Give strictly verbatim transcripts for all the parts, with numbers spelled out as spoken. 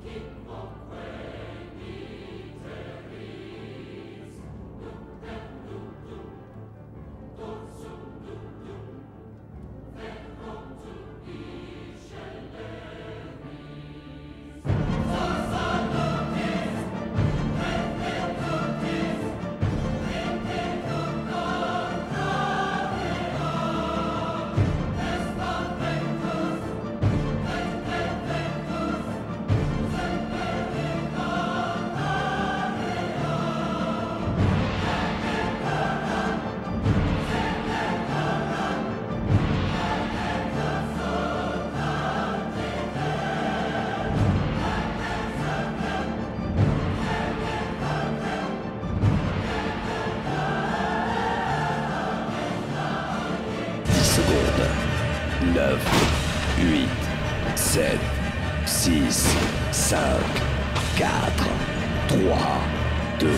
neuf, huit, sept, six, cinq, quatre, trois, deux,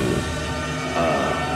un.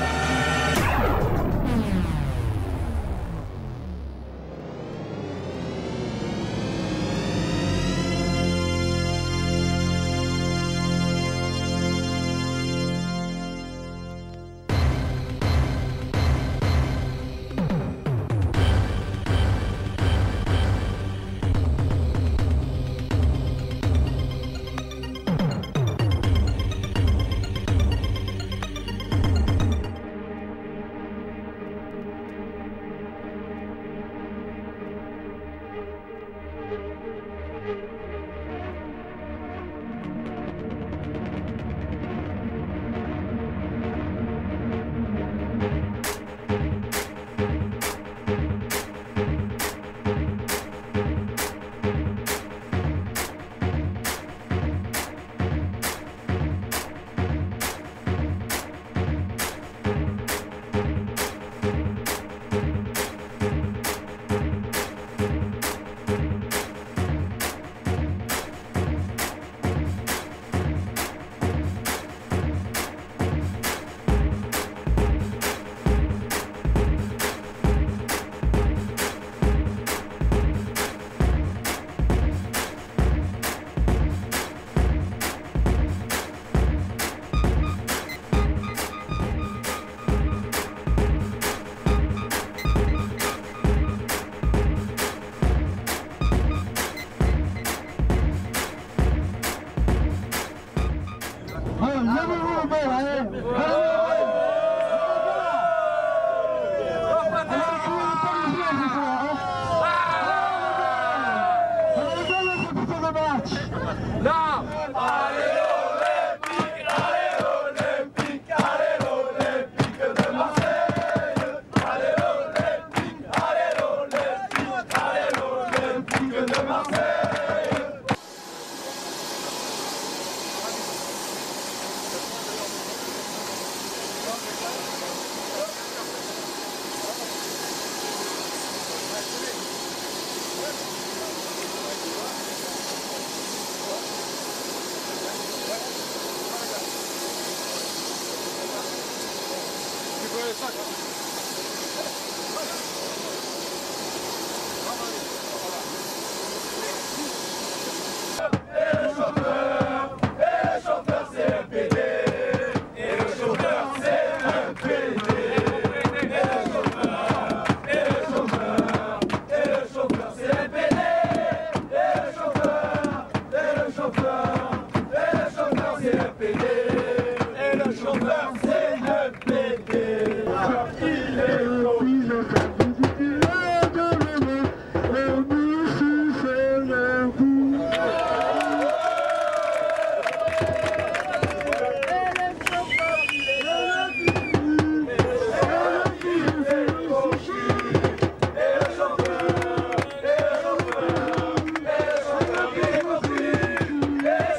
Yeah.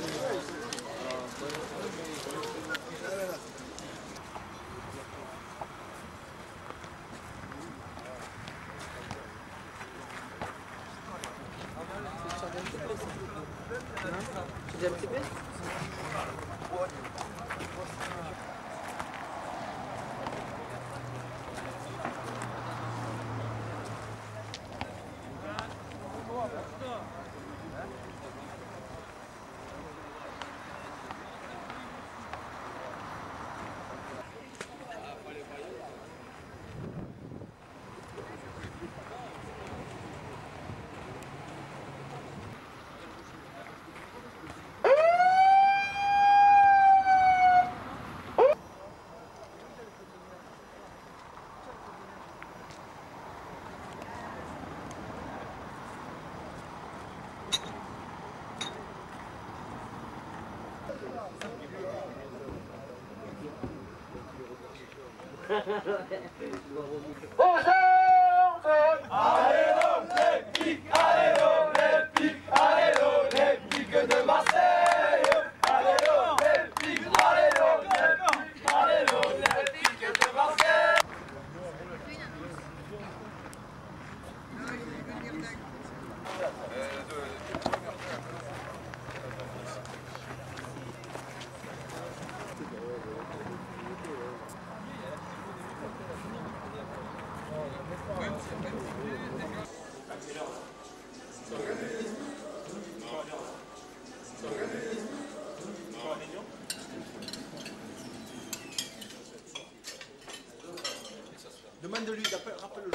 Tu dis un petit peu? Allez l'Olympique, allez l'Olympique, allez l'Olympique de Marseille. Allez l'Olympique, allez l'Olympique, allez l'Olympique de Marseille. Demande-lui, rappelle-le.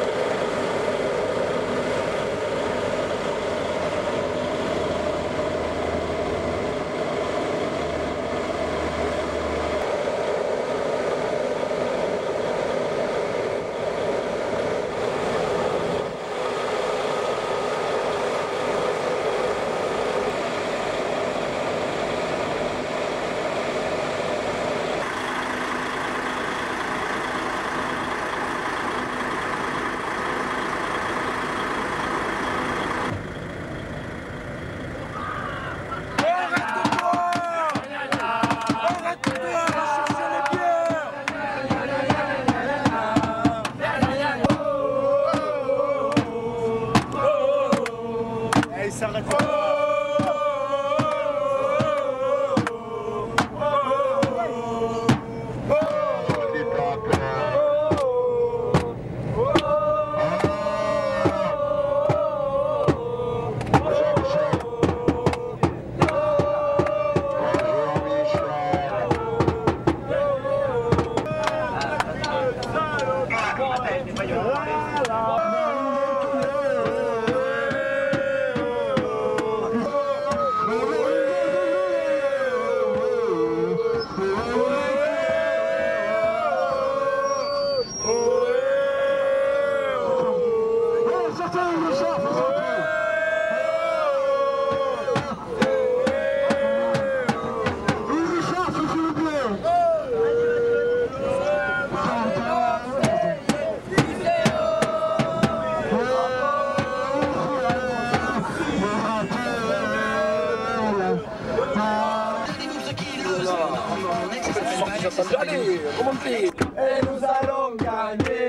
Allez, remontez. Et nous allons gagner.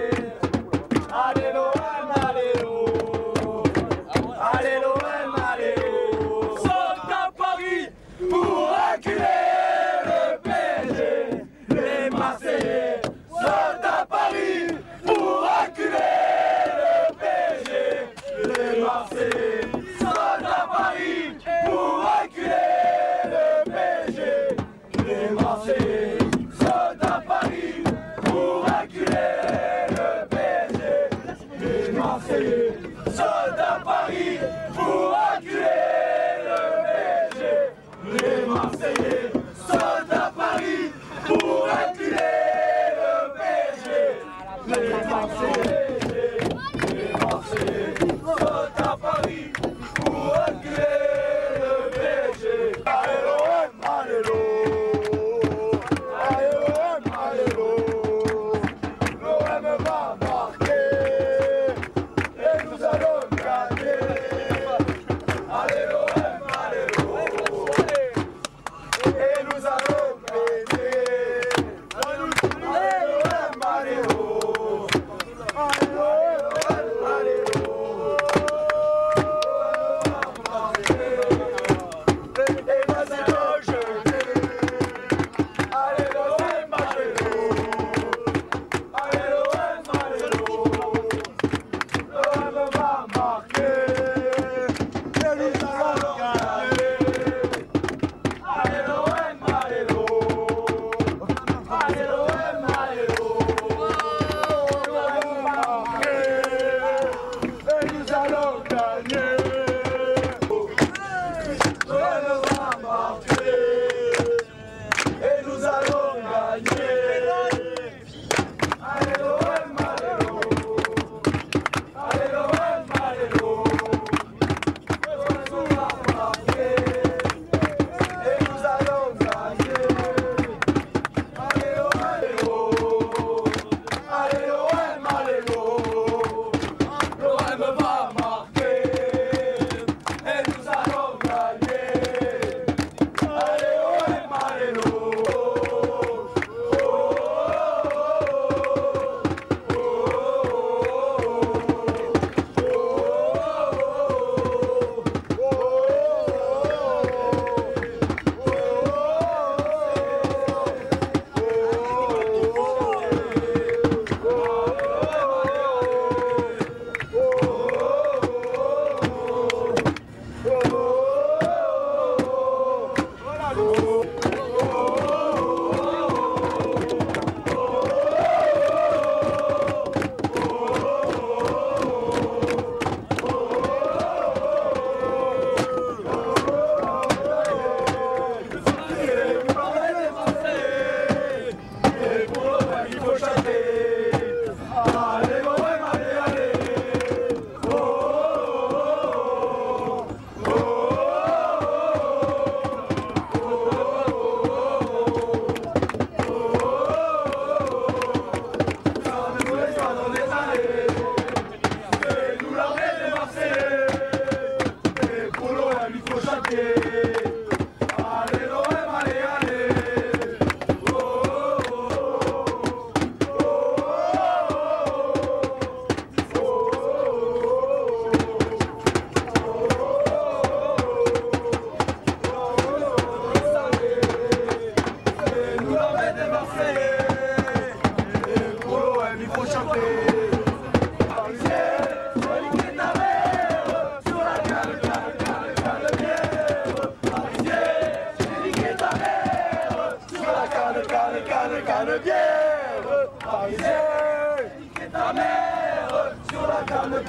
Allez l'O M, allez l'O. Allez l'O M, allez l'O. Saute à Paris pour acculer le P S G. Les Marseillais sautent à Paris pour acculer le P S G. Les Marseillais sautent à Paris pour acculer le P S G. Les Marseillais sautent à Paris pour acculer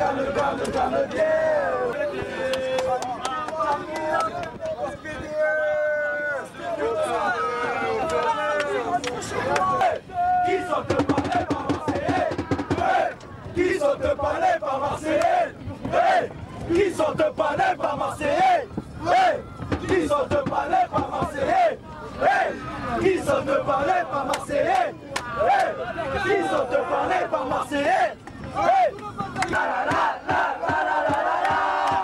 calme, calme, calme, bien. Qui saute par les pas Marseillais? Qui saute par les pas Marseillais? Qui saute par les pas Marseillais? Qui saute par les pas Marseillais? Qui saute par les pas Marseillais? Qui saute par les pas Marseillais? La la la la la la la la.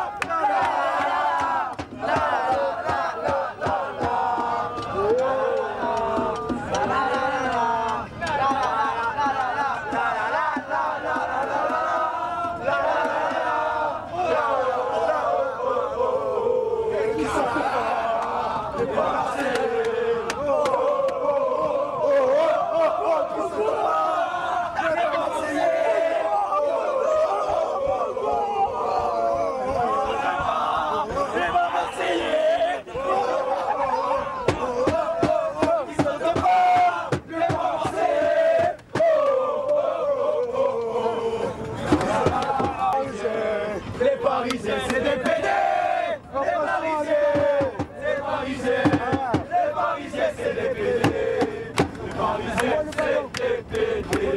Les Parisiens, c'est des pédés. Les Parisiens, les Parisiens, les Parisiens, c'est des pédés. Les Parisiens, c'est des pédés.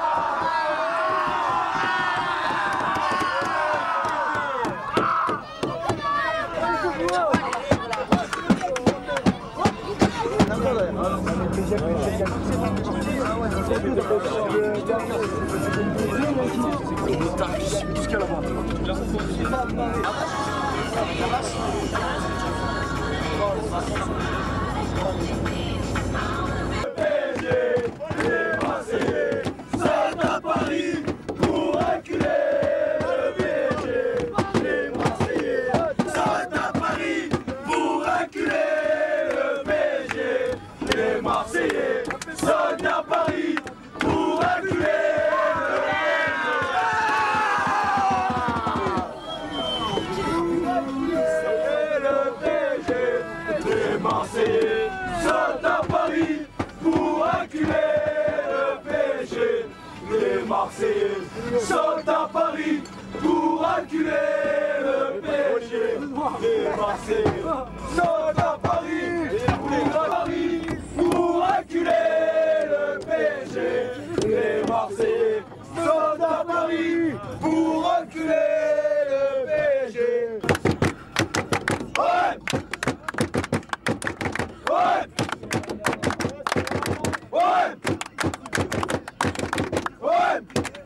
Jusqu'à la moindre. Le P S G, les Marseillais, sortent à Paris pour reculer. Le P S G, les Marseillais, sortent à Paris pour reculer. Le P S G, les Marseillais, sortent à Paris pour reculer. Marseillais sortent à Paris pour reculer. Le P S G, les Marseillais sortent à Paris pour reculer. Le P S G, les Marseillais sortent à Paris pour Paris pour reculer. Le P S G, les Marseillais sortent à Paris pour reculer. Le P S G. Ouais. Ouais! Ouais! Ouais!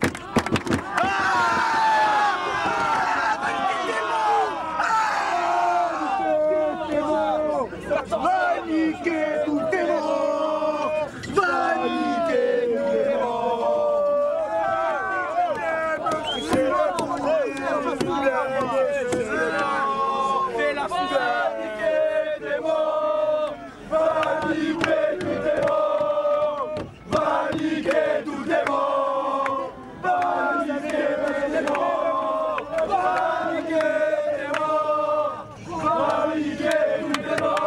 Va niquer tous tes mots! Va niquer tous tes mots! Fais la foudre! Niquer des mots! Va niquer tous tes mots! Va niquer tous tes mots! Va niquer tes mots! Va niquer tes mots! Va niquer tous tes mots!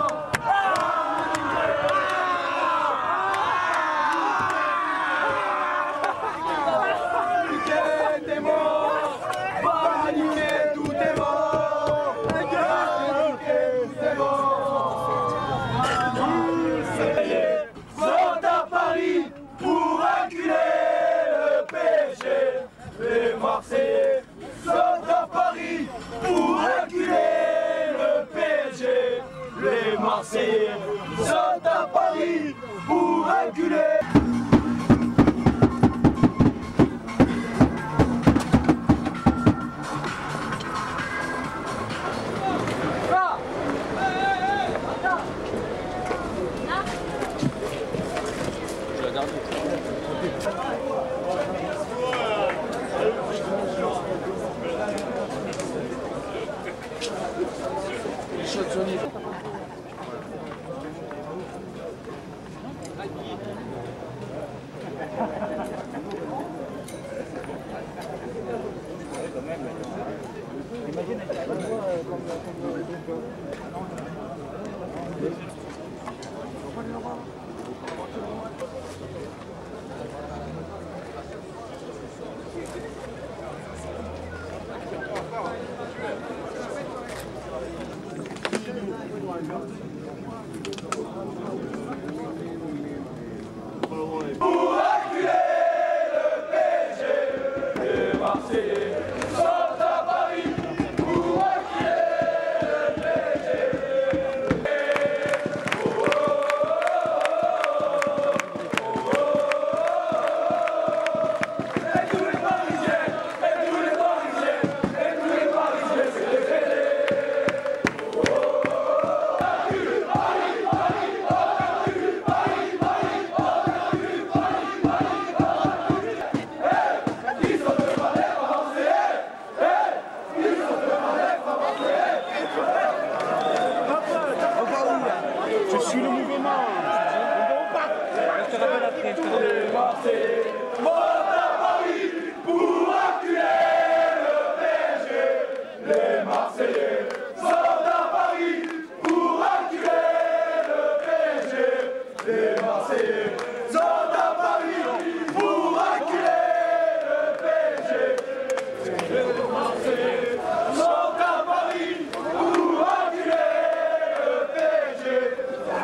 Les Marseillais sortent à Paris pour reculer. Le P S G, les Marseillais sortent à Paris pour reculer. Je suis le mouvement. Je te rappelle après. Je te rappelle. Marseillais, monte à Paris pour acculer le P S G. Les Marseillais sont à Paris pour acculer le P S G. Les Marseillais sont à Paris pour acculer le P S G. Les Marseillais sont à Paris pour acculer le P S G.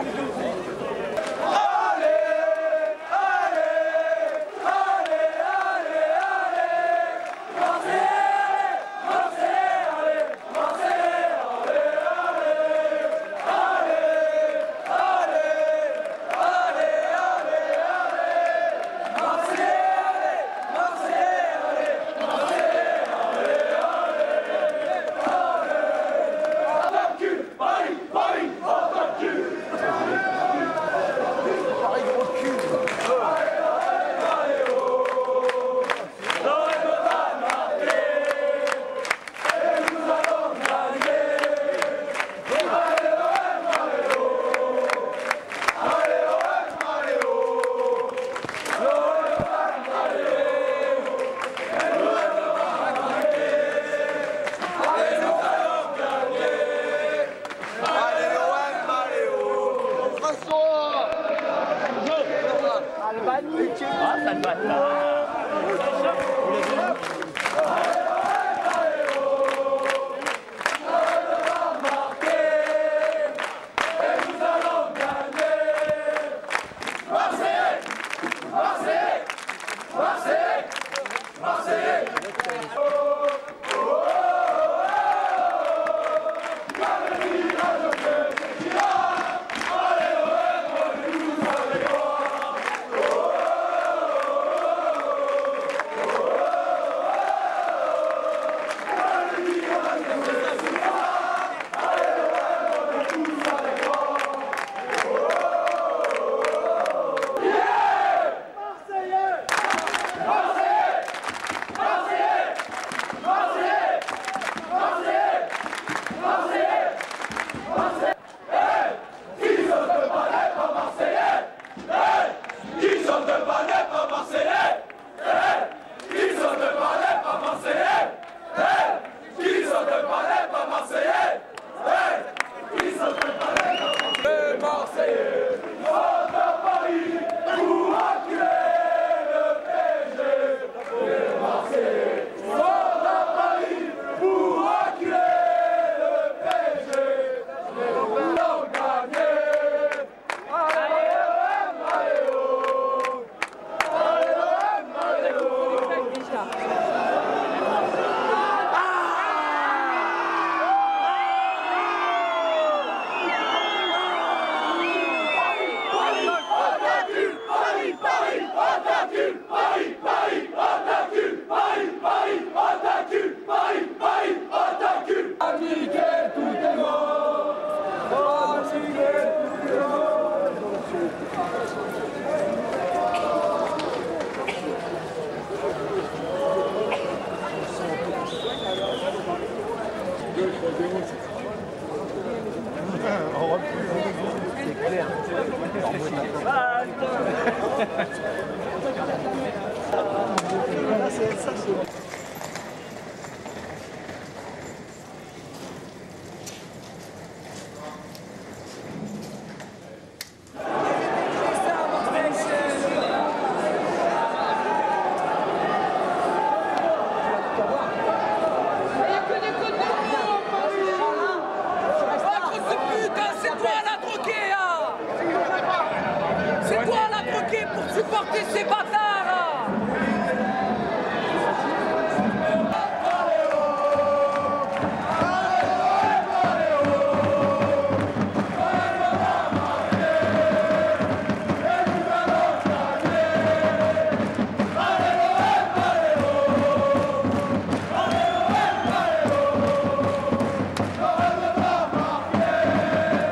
Ah, ça te va.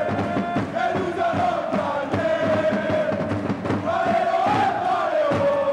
Allez,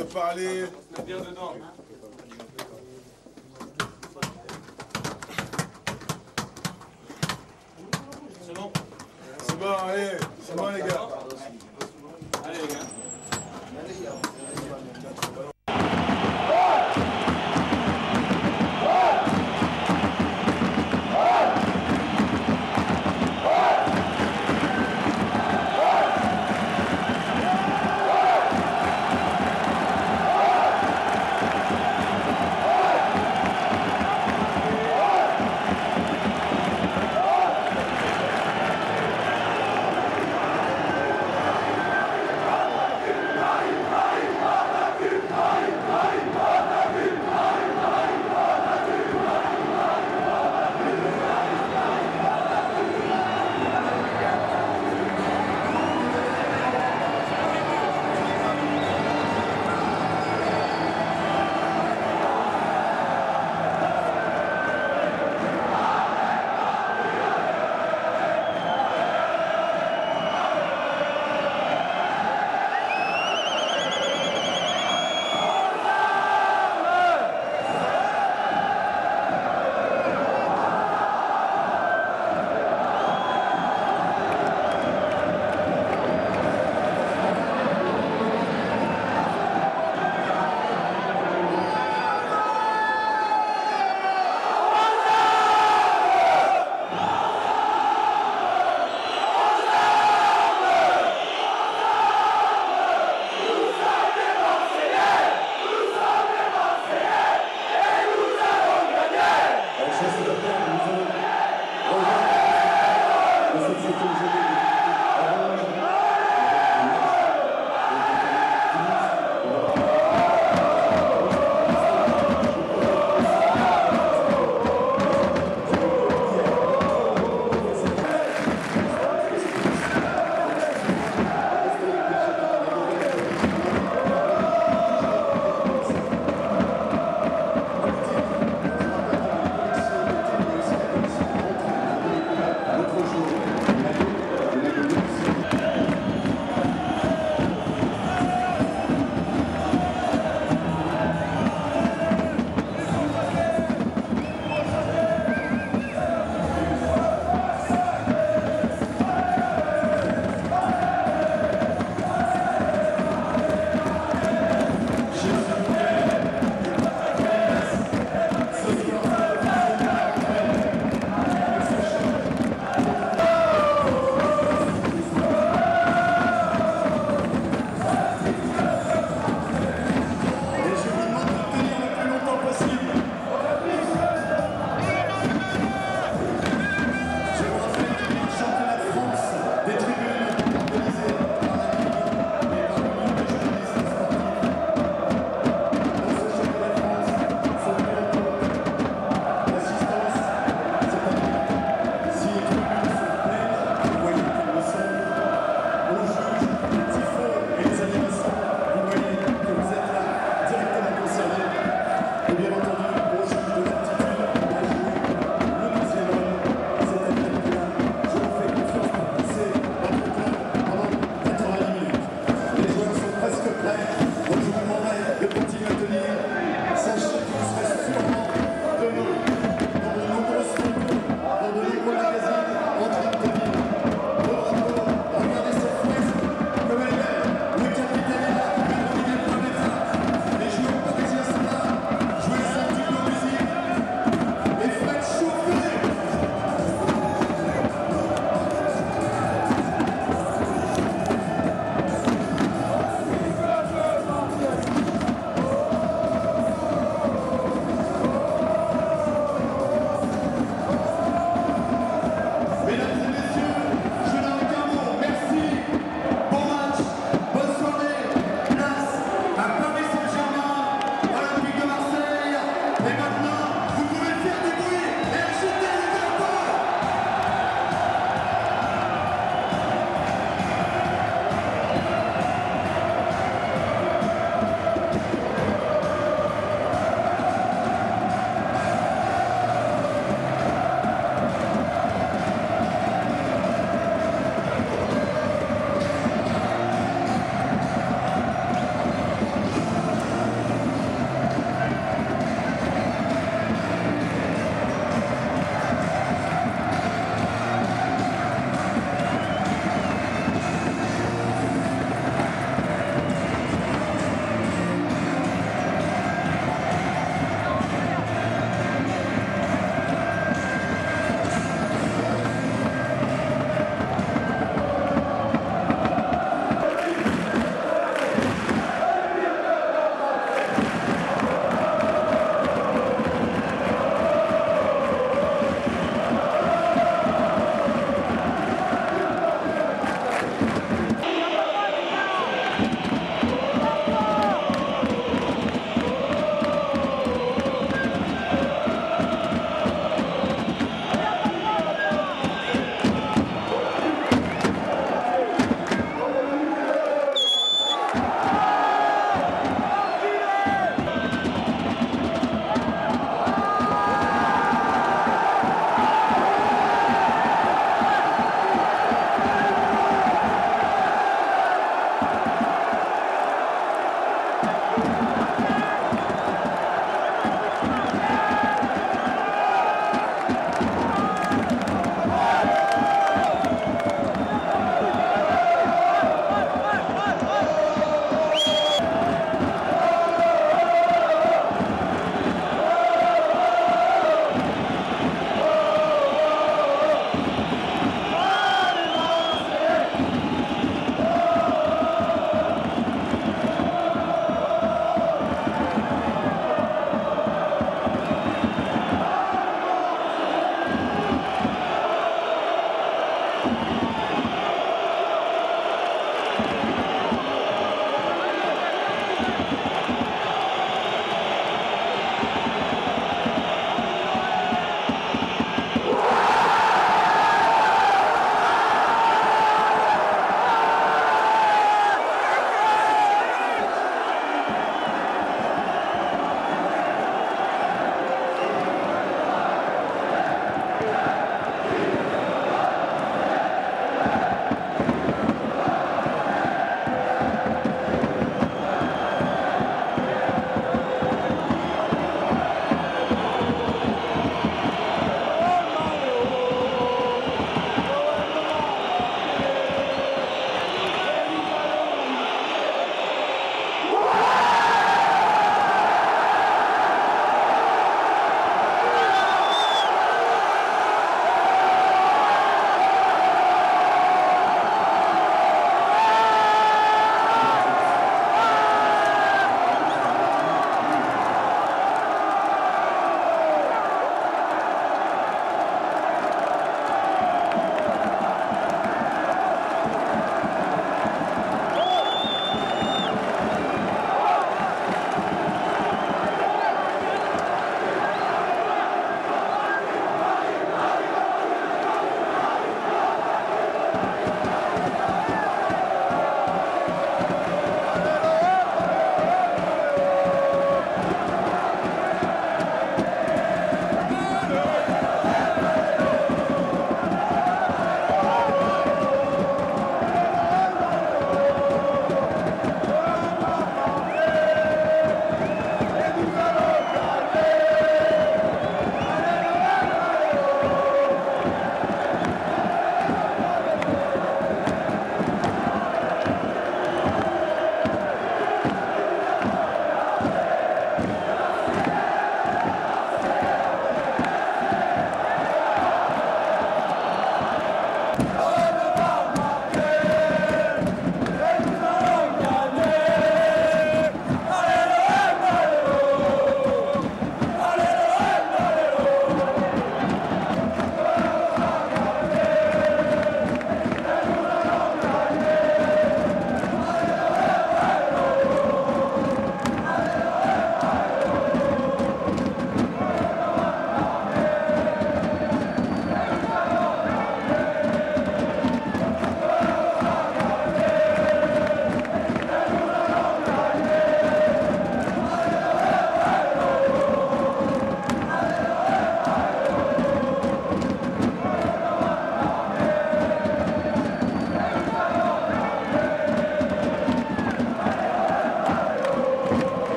se parler. Bien dedans. C'est bon. C'est bon, allez, c'est bon les gars. Allez les gars.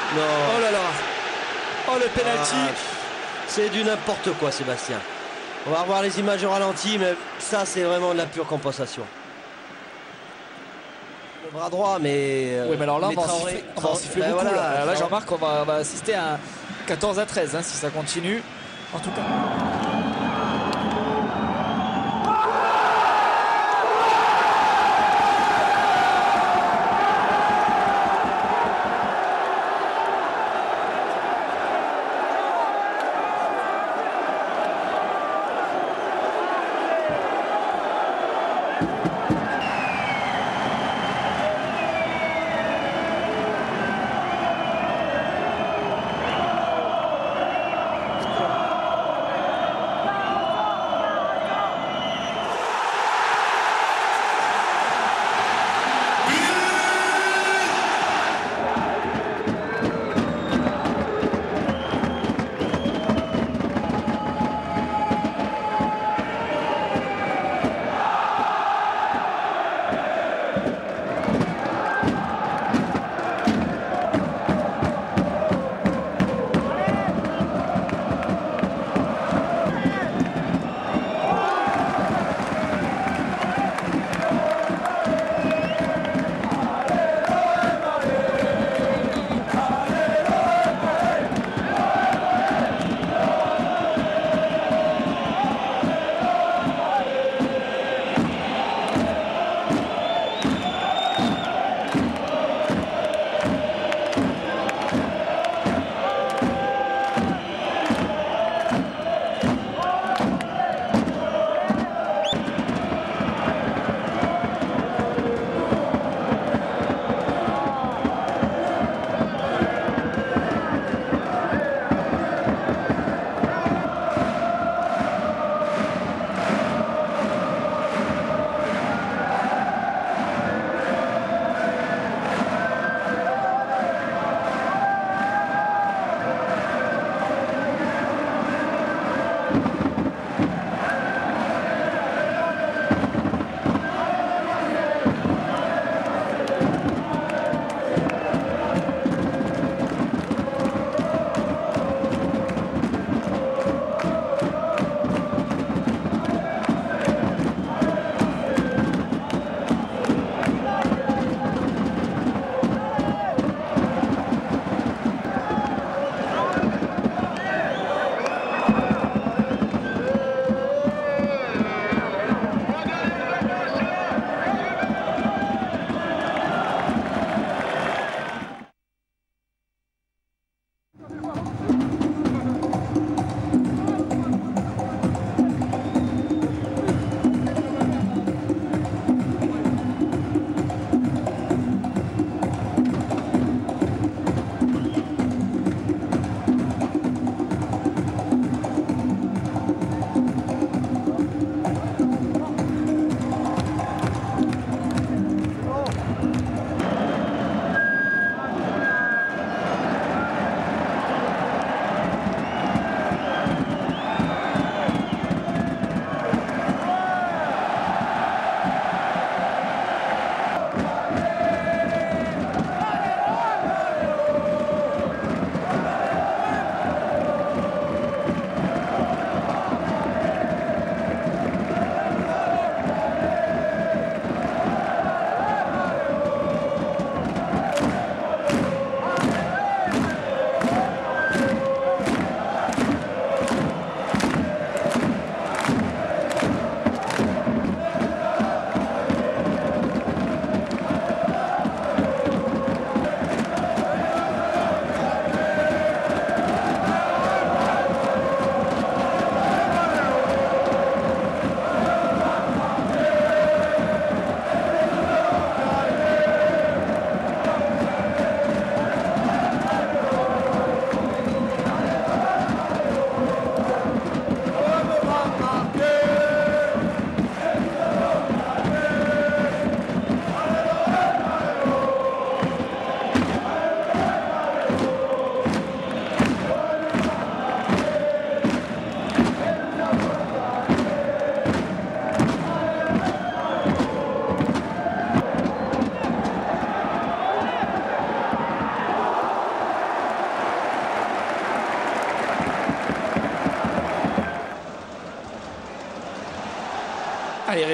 Non. Oh là là. Oh le penalty. Ah, c'est du n'importe quoi, Sébastien. On va revoir les images au ralenti, mais ça, c'est vraiment de la pure compensation. Le bras droit, mais... euh, Oui, mais alors là, on va en Traoré- siffler, on va en siffler Ben beaucoup. voilà, là, là Traoré- Jean-Marc, on va, on va assister à un quatorze à treize hein, si ça continue. En tout cas.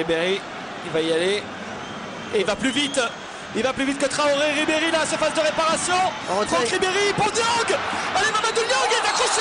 Ribéry, il va y aller. Et il va plus vite. Il va plus vite que Traoré. Ribéry là, surface de réparation. Franck Ribéry pour Niang. Allez, Mamadou Niang est accroché.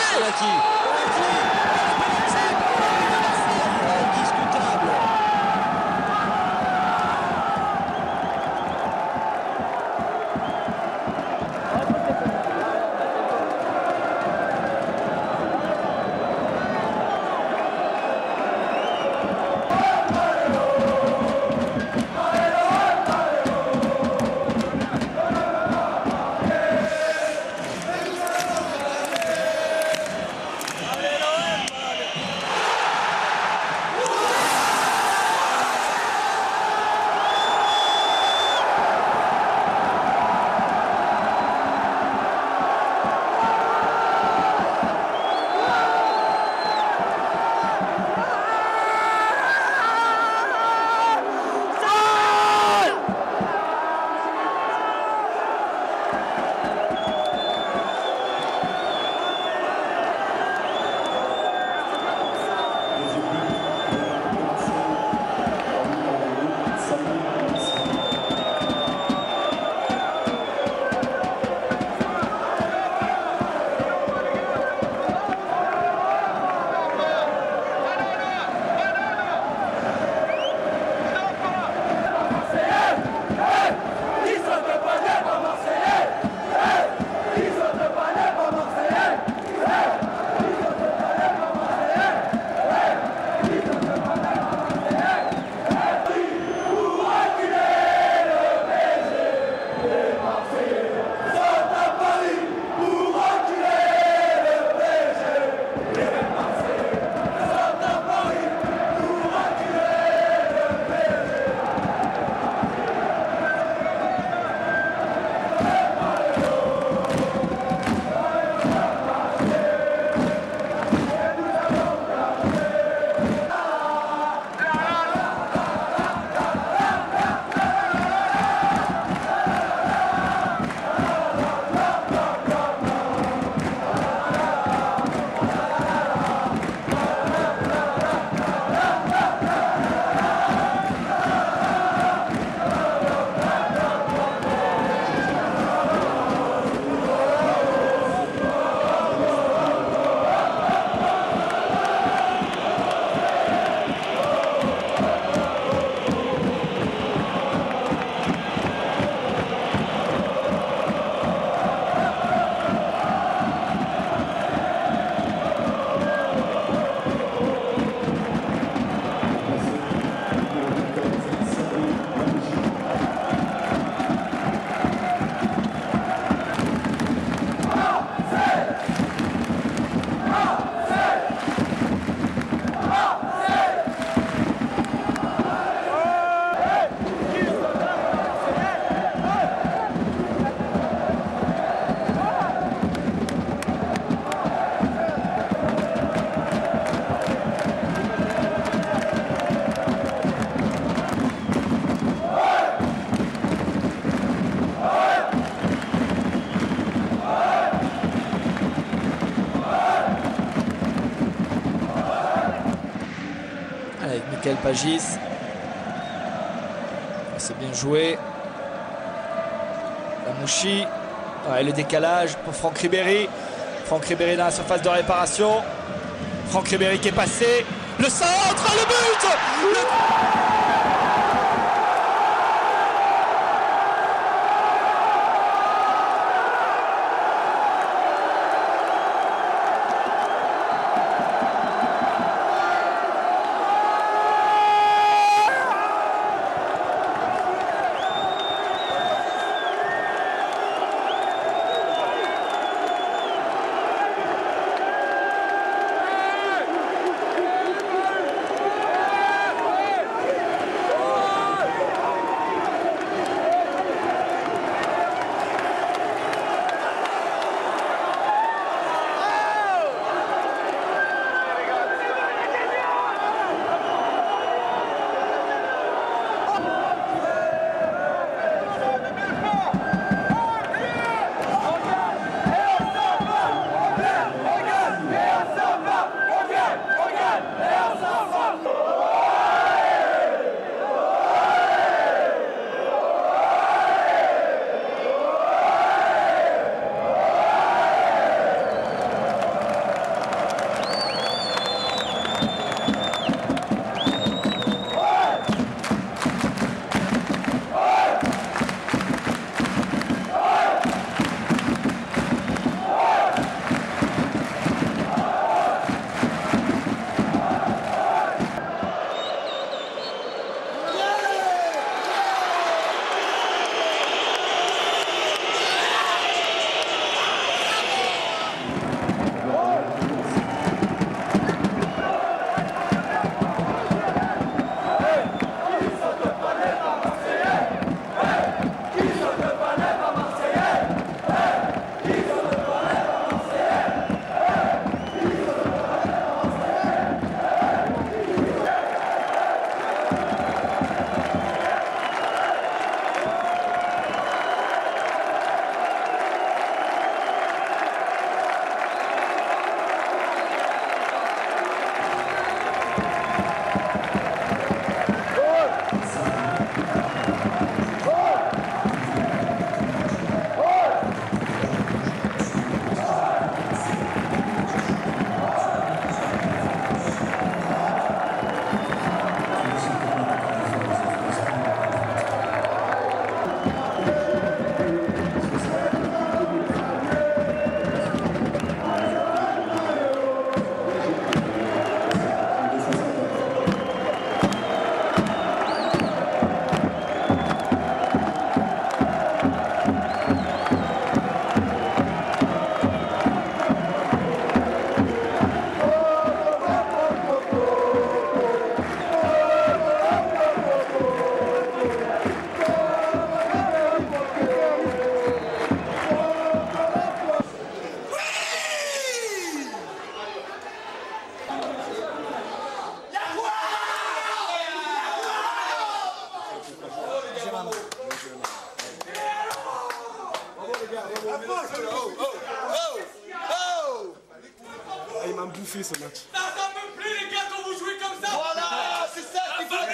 Michael Pagis. C'est bien joué. Lamouchi. Ouais, le décalage pour Franck Ribéry. Franck Ribéry dans la surface de réparation. Franck Ribéry qui est passé. Le centre, le but le... Il m'a bouffé ce match. Ça me plaît les gars quand vous jouez comme ça. Voilà, c'est ça qu'il faut dire.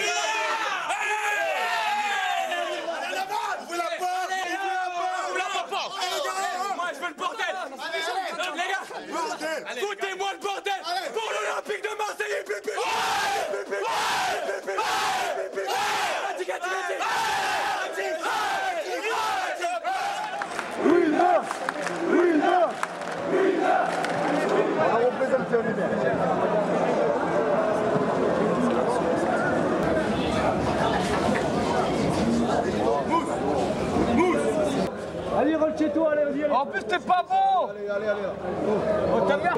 Allez là-bas, ouvrez la porte. Ouvrez la porte. Moi je veux le bordel. Les gars, foutez-moi le bordel pour l'Olympique de Marseille. Pipi. Allez, rentre chez toi, allez, vas-y. En plus t'es pas bon. Allez, allez, allez. Oh, t'as bien.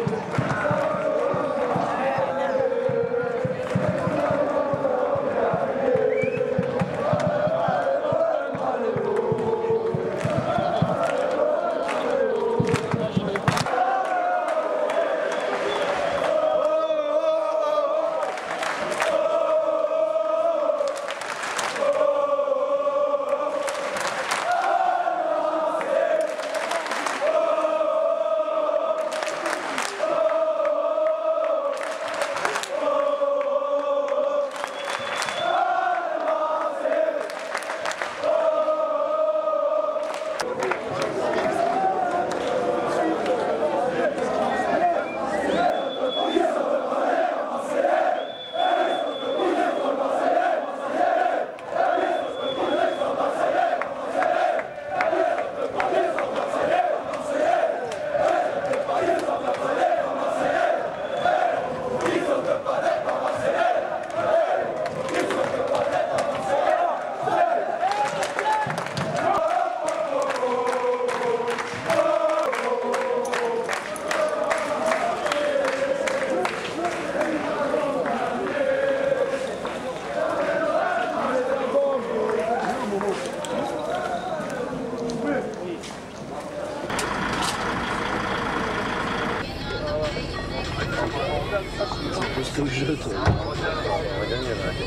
C'est le jeu, toi. On va gagner, là.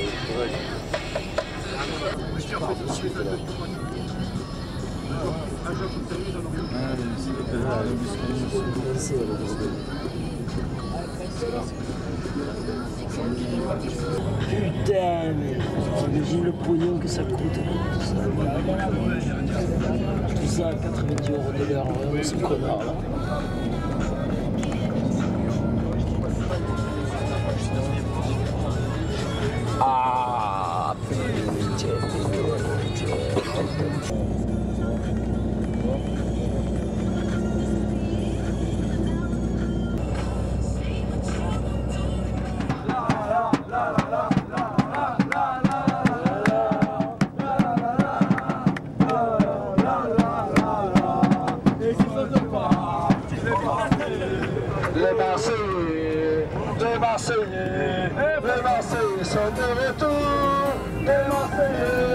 Putain, mais t'imagines le pognon que ça coûte, tout ça. Tout ça à quatre-vingt-dix euros de l'heure, hein, ce connard là. Ah, putain, Les Marseillais, les Marseillais, les Marseillais sont de retour, les Marseillais.